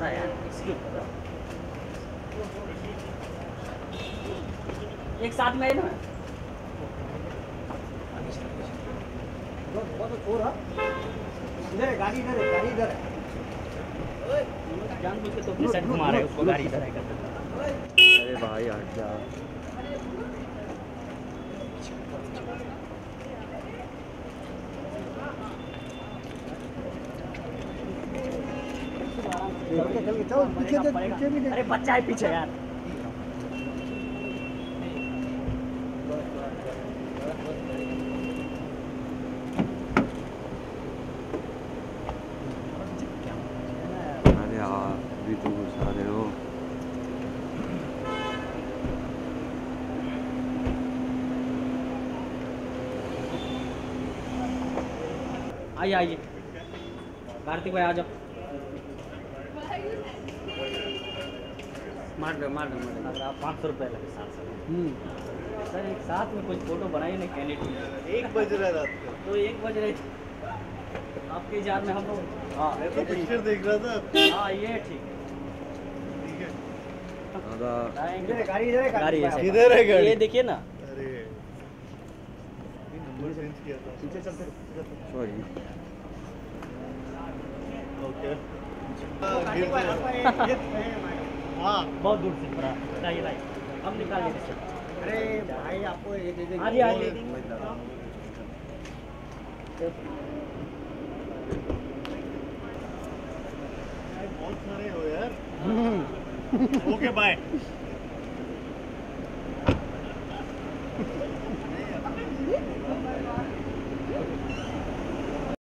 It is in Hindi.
रहा है यार, इसके ऊपर एक साथ में है ना। इधर है गाड़ी, इधर है गाड़ी, इधर है। जानबूझ के तो पेशेंट घुमा रहे हैं उसको, गाड़ी इधर है करते। अरे भाई हट जा। चल पीछे भी देख। अरे बच्चा है पीछे यार। अरे यार अभी तुम घुसा रहे हो। आइए आइए कार्तिक भाई आ जाओ। मार दो मार दो मार दो। अगर आप 500 रुपये लगे साथ साथ। सर एक साथ में कुछ फोटो बनाइए ना कैंडिडेट। 1 बज रहा है रात को। तो 1 बज रहे थे आपके याद में हम लोग। हाँ मैं तो पिक्चर देख रहा था। हाँ ये ठीक है। दादा इधर है गाड़ी, इधर है गाड़ी गाड़ी। ऐसे। इधर है गाड़ी। ये देखिए ना। अरे नंबर चेंज किया था। पीछे चलते। सॉरी। ओके। हाँ बहुत दूर से पड़ा। लाइए लाइए अब निकाल लीजिए। अरे भाई आपको ये दे देंगे। हाँ जी हाँ जी। बहुत सारे हो यार। Okay bye.